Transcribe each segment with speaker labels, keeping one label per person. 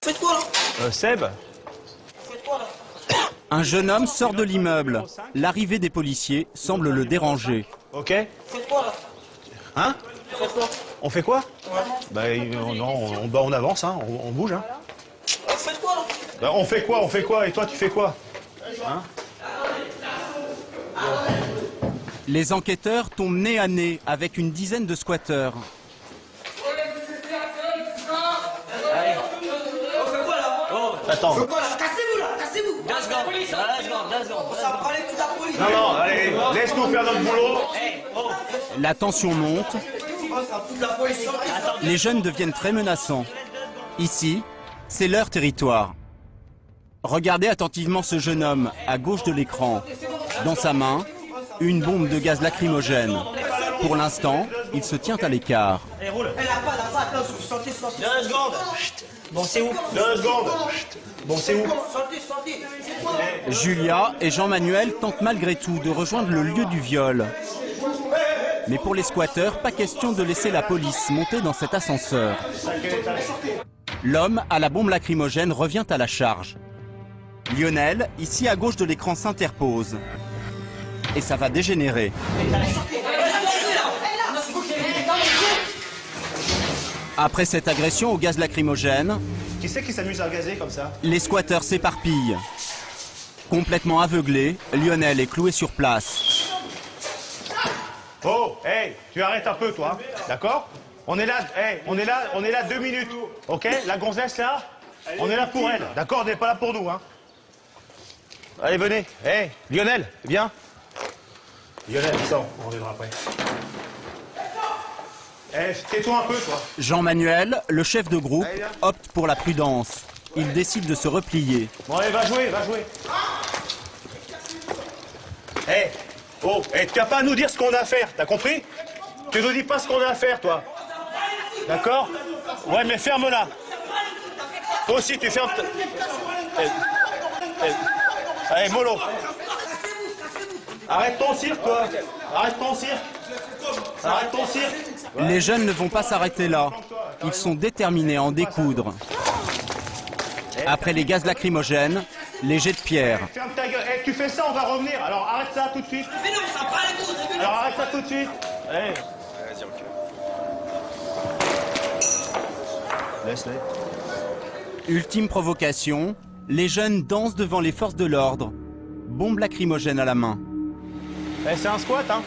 Speaker 1: Faites quoi là?
Speaker 2: Seb?
Speaker 1: Faites quoi là?
Speaker 3: Un jeune homme sort de l'immeuble. L'arrivée des policiers semble le déranger.
Speaker 2: Ok.
Speaker 1: Faites quoi là?
Speaker 2: Hein?
Speaker 1: Faites quoi?
Speaker 2: On fait quoi?
Speaker 1: Ouais.
Speaker 2: Bah non, on avance, hein, on bouge. Hein.
Speaker 1: Faites quoi là?
Speaker 2: Bah, on fait quoi? Et toi tu fais quoi? Hein?
Speaker 3: Les enquêteurs tombent nez à nez avec une dizaine de squatteurs.
Speaker 2: Attends.
Speaker 1: Faites quoi là? Cassez-vous là! Cassez-vous!
Speaker 4: 2 secondes.
Speaker 1: Ça va parler toute la police!
Speaker 2: Non, allez, laisse-nous faire notre boulot.
Speaker 3: La tension monte.
Speaker 1: Ça va toute la police!
Speaker 3: Les jeunes deviennent très menaçants. Ici, c'est leur territoire. Regardez attentivement ce jeune homme à gauche de l'écran. Dans sa main, une bombe de gaz lacrymogène. Pour l'instant, il se tient à l'écart.
Speaker 1: Elle a pas, attends, sortez.
Speaker 4: 2 secondes. Bon, c'est où?
Speaker 2: 2 secondes. Bon, c'est où?
Speaker 1: Sortez.
Speaker 3: Julia et Jean-Manuel tentent malgré tout de rejoindre le lieu du viol. Mais pour les squatteurs, pas question de laisser la police monter dans cet ascenseur. L'homme à la bombe lacrymogène revient à la charge. Lionel, ici à gauche de l'écran, s'interpose. Et ça va dégénérer. Après cette agression au gaz lacrymogène,
Speaker 2: Qui c'est qui s'amuse à gazer comme ça?
Speaker 3: les squatteurs s'éparpillent. Complètement aveuglé, Lionel est cloué sur place.
Speaker 2: Oh, hey, tu arrêtes un peu toi, d'accord? On est là 2 minutes, ok? La gonzesse là, on est là pour elle, d'accord? On n'est pas là pour nous, hein? Allez, venez. Hey, Lionel, viens. Lionel, sors, on reviendra après. Eh, tais-toi un peu, toi.
Speaker 3: Jean-Manuel, le chef de groupe, opte pour la prudence. Il décide de se replier.
Speaker 2: Bon, allez, va jouer. Eh, tu n'as pas à nous dire ce qu'on a à faire, t'as compris? Tu nous dis pas ce qu'on a à faire, toi. D'accord? Ouais, mais ferme-la. Toi aussi, tu fermes... Allez, mollo. Arrête ton cirque, toi. Arrête ton cirque.
Speaker 3: Les jeunes ne vont pas s'arrêter là. Ils sont déterminés à en découdre. Après les gaz lacrymogènes, les jets de pierre.
Speaker 2: Ferme ta gueule. Tu fais ça, on va revenir. Alors arrête ça tout de suite.
Speaker 1: Mais non, ça prend la cause!
Speaker 2: Alors arrête ça tout de suite. Allez. Laisse-les.
Speaker 3: Ultime provocation, les jeunes dansent devant les forces de l'ordre. Bombe lacrymogène à la main.
Speaker 2: C'est un squat, hein.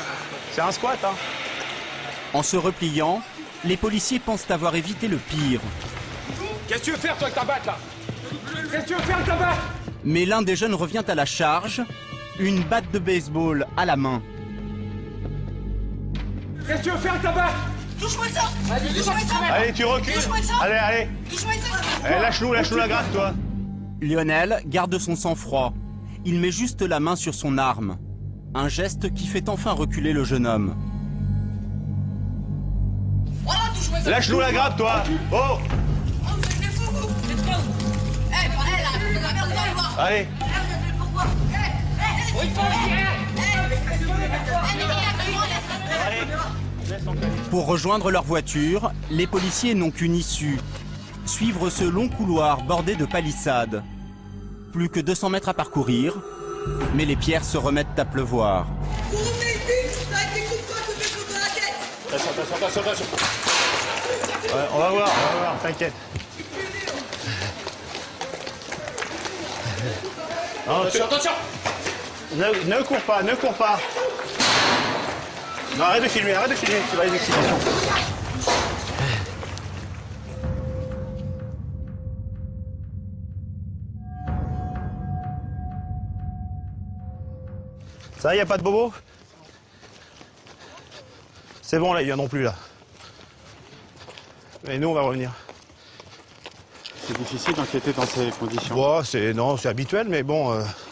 Speaker 3: En se repliant, les policiers pensent avoir évité le pire.
Speaker 5: Qu'est-ce que tu veux faire, toi, avec ta batte, là? Qu'est-ce que tu veux faire avec ta batte?
Speaker 3: Mais l'un des jeunes revient à la charge, une batte de baseball à la main.
Speaker 5: Qu'est-ce que tu veux faire avec ta batte?
Speaker 1: Touche-moi ça! Touche-moi ça!
Speaker 2: Allez, tu recules.
Speaker 1: Touche-moi ça!
Speaker 2: Allez.
Speaker 1: Touche-moi ça!
Speaker 2: Eh, lâche-nous la gratte, toi.
Speaker 3: Lionel garde son sang-froid. Il met juste la main sur son arme. Un geste qui fait enfin reculer le jeune homme.
Speaker 1: Voilà, touche-moi ça!
Speaker 2: Lâche-nous la grappe, toi. Oh.
Speaker 1: Oh, vous êtes des fous, vous! Vous êtes quoi, vous? Eh, bah, elle, là, la merde, allez voir!
Speaker 2: Allez.
Speaker 1: Pourquoi?
Speaker 3: Pour rejoindre leur voiture, les policiers n'ont qu'une issue. Suivre ce long couloir bordé de palissades. Plus que 200 mètres à parcourir, mais les pierres se remettent à pleuvoir.
Speaker 1: Vous revenez ici! Avec des coups de poing, vous faites contre la tête!
Speaker 5: Attention.
Speaker 2: Ouais, on va voir, t'inquiète. Non,
Speaker 5: Attention.
Speaker 2: Ne cours pas. Non, arrête de filmer, tu vas les excitations. Ça, y a pas de bobo? C'est bon, là, il y en a plus, là. Mais nous, on va revenir.
Speaker 6: C'est difficile d'enquêter dans ces conditions.
Speaker 2: Bon, c'est habituel, mais bon...